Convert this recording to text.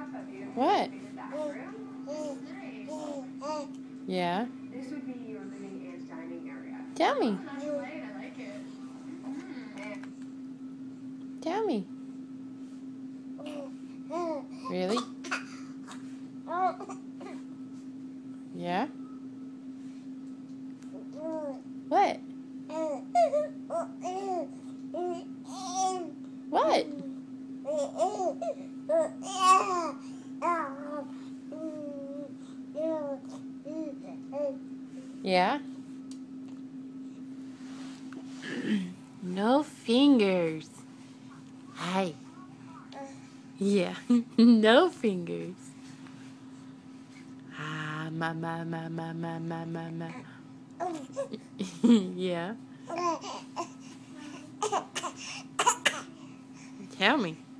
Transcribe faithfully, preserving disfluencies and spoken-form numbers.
What? Yeah. This would be your living and dining area. Tell me. I like it. Tell me. Really? Yeah? What? What? Yeah? No fingers. Hi. Yeah, no fingers. Ah, ma ma ma ma ma ma ma ma. Yeah. Tell me.